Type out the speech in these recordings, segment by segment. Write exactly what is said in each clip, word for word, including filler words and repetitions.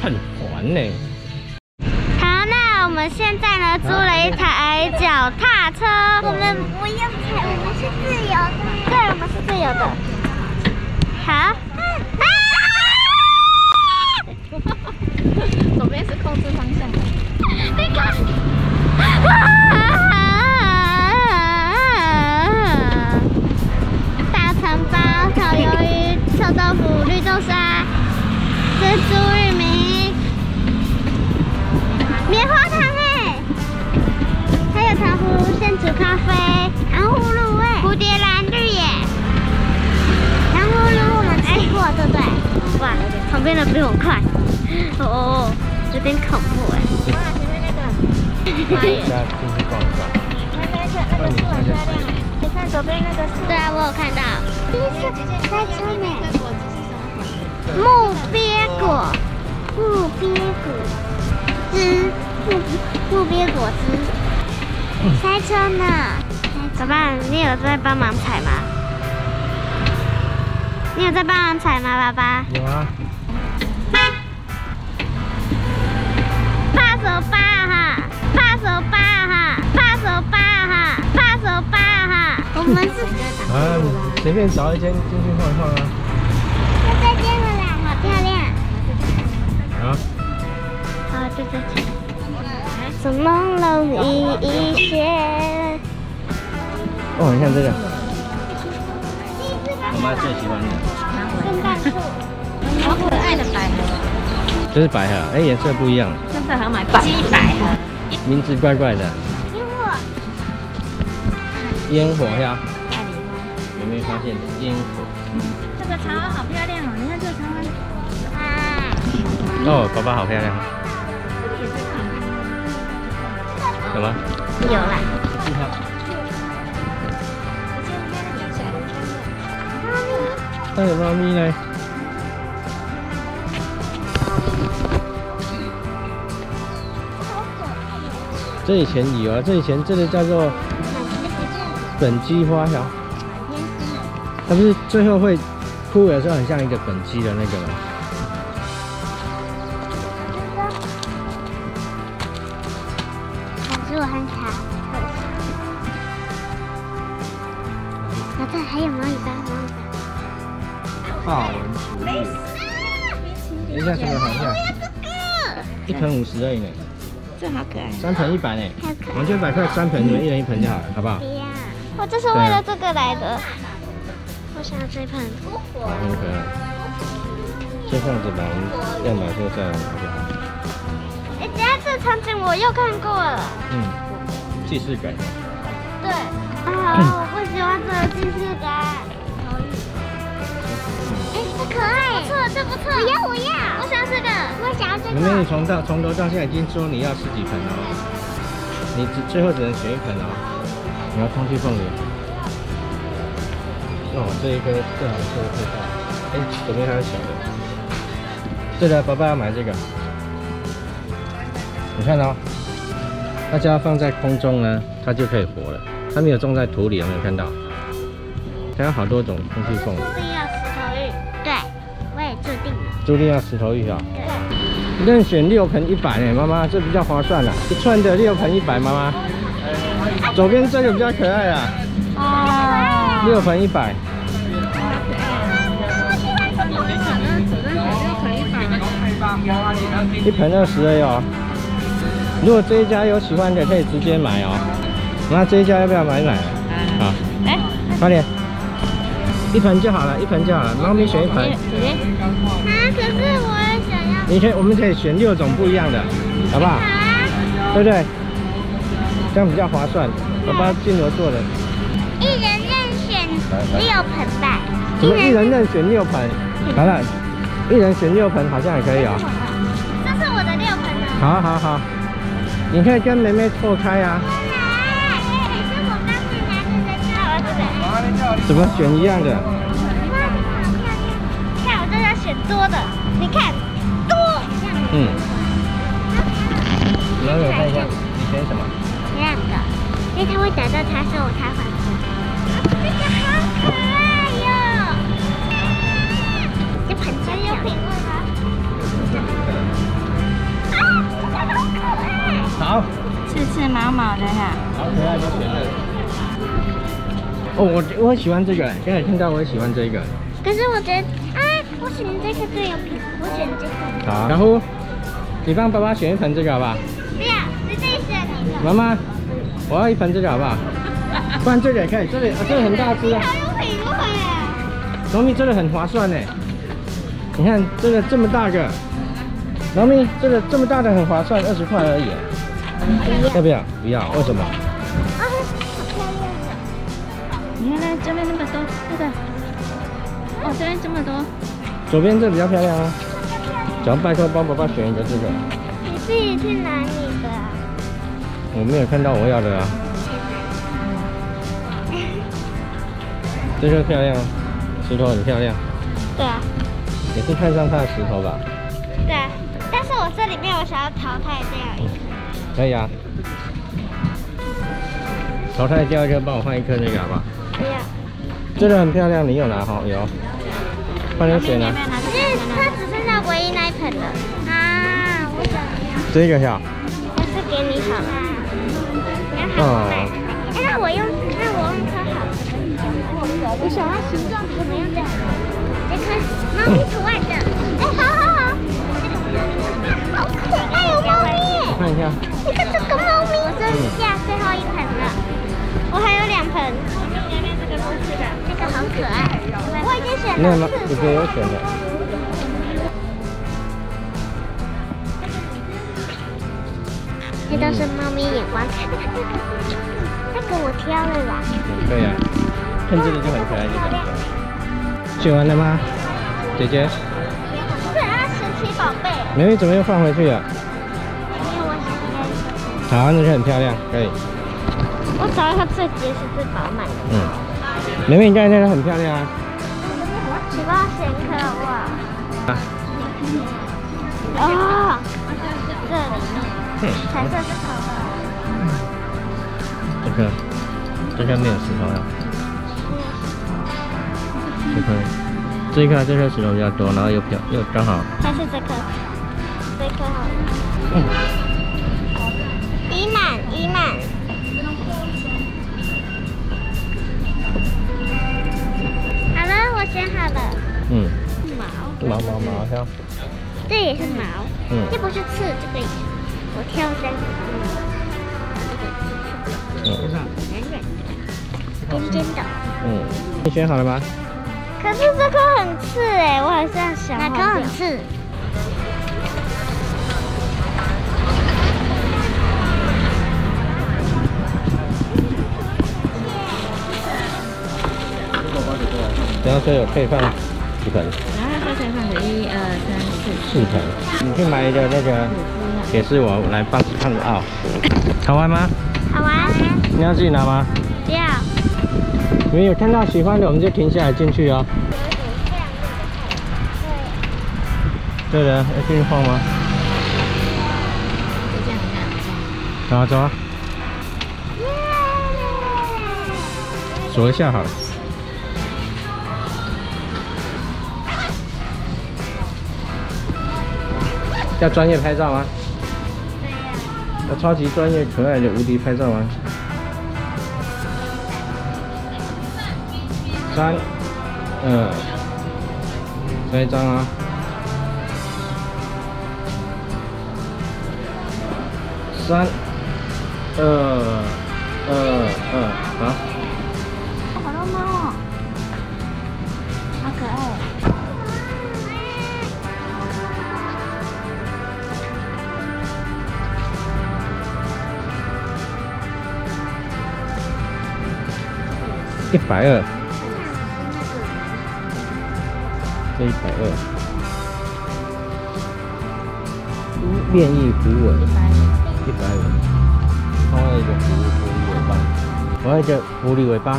很烦呢。 好，那我们现在呢租了一台脚踏车，我们不用踩，我们是自由的。对，我们是自由的。好。 左边是控制方向的。 你看。大肠包、烤鱿鱼、臭豆腐、绿豆沙、珍珠玉米、棉花糖哎，还有糖葫现煮咖啡、糖葫芦哎，蝴蝶兰绿耶，糖葫芦我们吃过对不对？哇，旁边的比我快，哦，有点恐怖哎。哇，前面那个， 大家进去逛一逛。 那那个那个是很漂亮，你看左边那个是。对啊，我有看到。第一次在车呢。木鳖果，木鳖果汁，木木鳖果汁。塞车呢。爸爸，你有在帮忙踩吗？你有在帮忙踩吗，爸爸？ 有啊。 怕手巴哈，怕手巴哈，怕手巴哈，怕手巴哈。我们是。 啊，你随便找一间进去晃一晃啊。 就这间了啦，好漂亮。 啊。 好，就这间。从朦胧一一些。 哦，你看这个。我妈最喜欢的。 圣诞树。 好可爱的百合。 这是百合，哎，颜色不一样。 上次好像买鸡百合。 名字怪怪的。 烟火。 烟火呀。有没有发现烟火？ 这个茶花好漂亮哦！你看这个茶花。 啊。 哦，爸爸好漂亮。有吗？ 有啦。 那有猫咪呢？这以前有啊，这以前这个叫做本鸡花条，它不是最后会枯的时候很像一个本鸡的那个吗？ 可是我很卡。啊，这还有毛尾巴，毛尾巴。 豹纹鼠绿，等一下什么好像？一盆五十而已呢。 这好可爱。 三盆一百呢，完全百块三盆，你们一人一盆就好了，好不好？ 不要，我这是为了这个来的。我想要这一盆。 好，很可爱。先放着吧，我们要买之后再来拿就好。 哎，等下这场景我又看过了。 嗯，既视感。 对。啊，我不喜欢这个既视感。哎，这可爱，不错，这不错。我要，我要，我想要这个，我想要这个。 妹妹，你从到从头到现在已经说你要十几盆了，你只最后只能选一盆哦。你要空气凤梨。哦，这一颗正好是味道。哎，左边还有小的。对的，爸爸要买这个。你看哦，它只要放在空中呢，它就可以活了。它没有种在土里，有没有看到？它有好多种空气凤梨。 注定要石头玉，对，我也注定了。 注定要石头玉啊！ 对。 任选六盆一百呢，妈妈，这比较划算啦。一串的六盆一百，妈妈。左边这个比较可爱啊。哦。六盆一百。一盆二十而已哦。如果这一家有喜欢的，可以直接买哦。那这一家要不要买买？好。来，快点。一盆就好了，一盆就好了。猫咪选一盆。 啊，可是我也想要。 你可以，我们可以选六种不一样的，好不好？对不对？这样比较划算。爸爸金额做的。 一人任选六盆吧。 怎么一人任选六盆？好了，一人选六盆好像也可以哦。 这是我的六盆呢。 好好好，你可以跟妹妹错开啊。怎么选一样的？ 看我这要选多的，你看多。 嗯。然后我看一下，你选什么？ 这样的，因为它会打到它，所以我才还它。这个好可爱哟！这盆真有品味吗？ 是毛毛的哈。 好可爱，就选这个。哦，我我很喜欢这个，现在听到我也喜欢这个。 可是我觉得，啊，我选这个最有品，我选这个。 好，小虎，你帮爸爸选一盆这个好不好？ 不要，你自己选你的。 妈妈，我要一盆这个好不好？不然这个也可以，这里啊，这个很大只啊。 好有品味啊！ 农民这个很划算呢，你看这个这么大个，农民这个这么大的很划算，二十块而已。要不要？不要，为什么？ 啊，好漂亮的！ 你看那这边那么多，这个，哦，这边这么多。 左边这比较漂亮啊。只要拜托帮爸爸选一个这个。 你自己去拿你的啊。 我没有看到我要的啊。这个漂亮，石头很漂亮。 对啊。 也是看上它的石头吧？ 对啊，但是我这里面我想要淘汰掉一个。 可以啊。淘汰掉一个，帮我换一颗那个好不好？ 不要。 这个很漂亮，你有拿哈？有。换你选啊。 因为它只剩下唯一那一盆了啊！我想要。 这个呀。 我是给你好了。 哦。 哎，那我用，那我用它好了。我想要形状怎么样的？这颗猫咪图案的。哎，好好好。好可爱哦，猫咪！ 我看一下。 你看这个猫咪，我剩下最后一盆了。我还有两盆。前面这个都是的，这个好可爱。我已经选了四这个有选的。 这都是猫咪眼光。那个我挑了啦。 对呀、啊，看这个就很可爱，就很可爱。选完了吗，姐姐？ 对啊，神奇宝贝。 妹妹怎么又放回去了？ 因为我想好，那就很漂亮，可以。 我找一个最结实、最饱满的。 嗯。妹妹，你刚才那个很漂亮啊。 你帮我选一颗好不好？ 啊。 哦，这里面彩色是头的。 这个，这个没有石头呀。这颗，这一颗这颗石头比较多，然后又漂又刚好。 还是这颗，这颗好了。 嗯。 一满一满。好了，我选好了。嗯。毛。 毛毛毛挑。 这也是毛。 嗯。 这不是刺，这个也是。我挑三个。嗯。软软的，尖尖的。嗯。 你选好了吗？ 可是这颗很刺哎，我好像想哪颗很刺？ 然后这有可以放几盆？ 然后这可以放个一二三四四盆。你去买一个那个，也是我来帮看奥。好玩吗？ 好玩。 你要自己拿吗？ 不要。 你们有看到喜欢的，我们就停下来进去哦。对的，要进去晃吗？ 就这样这样。 走啊走啊。锁一下好了。要专业拍照吗？要超级专业、可爱的无敌拍照吗？三、二，这一张啊。三、二、二、二，好。 好多猫哦，好可爱。 一百二，这一百二，变异符文，一百五，我要一个狐狐狸尾巴，我要一个狐狸尾巴。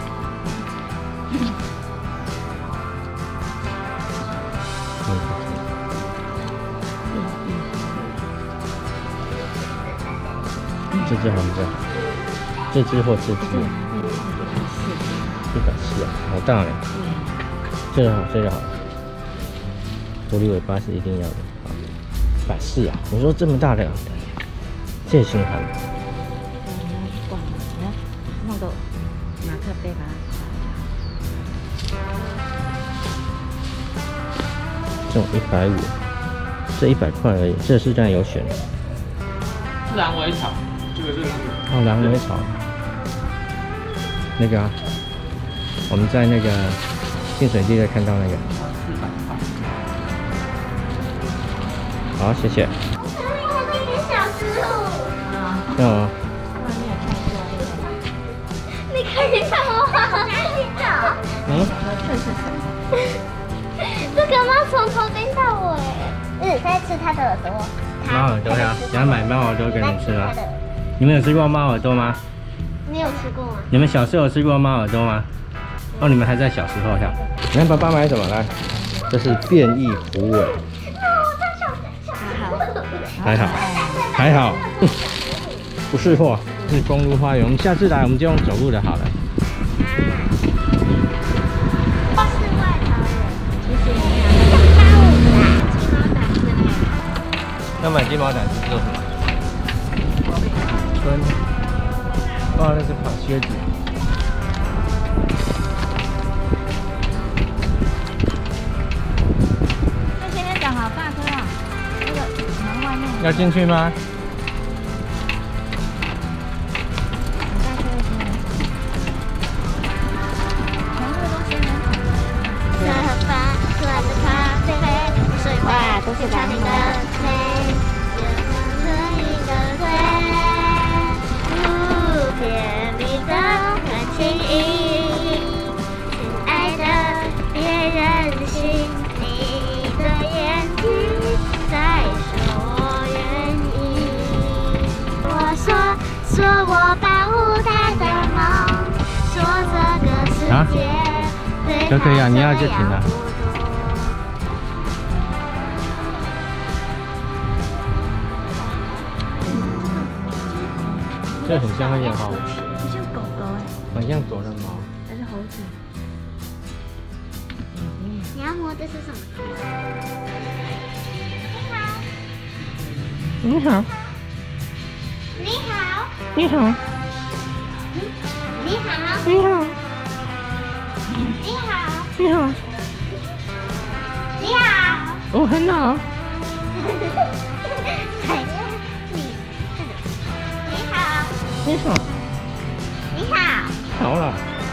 这只好不好？这只或这只。一百四啊，好大嘞！这个好，这个好。狐狸尾巴是一定要的，一百四啊！我说这么大的，这也挺好的。 特别把它这种一百五，这一百块而已。这是这样有选。 狼尾草，这个是哦，狼尾草。那个、啊，我们在那个净水地在看到那个。好，谢谢。嗯。 你看见他吗？ 嗯。 这个猫从头盯到尾。嗯，在吃它的耳朵。 猫耳朵呀，想买猫耳朵给你吃吗？你们有吃过猫耳朵吗？ 你有吃过吗？ 你们小时候有吃过猫耳朵吗？哦，你们还在小时候呀？你看爸爸买什么来？这是变异虎尾。还好，还好，不是货，是公路花园。我们下次来我们就用走路的好了。要买金毛胆是做什么？春。哦，那是跑靴子。 这现在长好大颗啊！这个门外面。 要进去吗？ 哇，都是蓝的水，有一个水，不甜蜜的很轻易，亲爱的，别任性，你的眼睛在说我愿意。我说说我保护他的梦，说这个世界对都可以啊，你要就停了。这很像那个哈， 很像狗狗哎， 很像狗的毛， 还是猴子？ 你要摸这是什么？ 你好， 你好， 你好， 你好， 你好， 你好， 你好， 你好。 我很好。你好， 你好， 好了，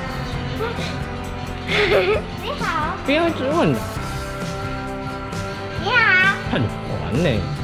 你好， 不要一直问了， 你好， 很烦呢。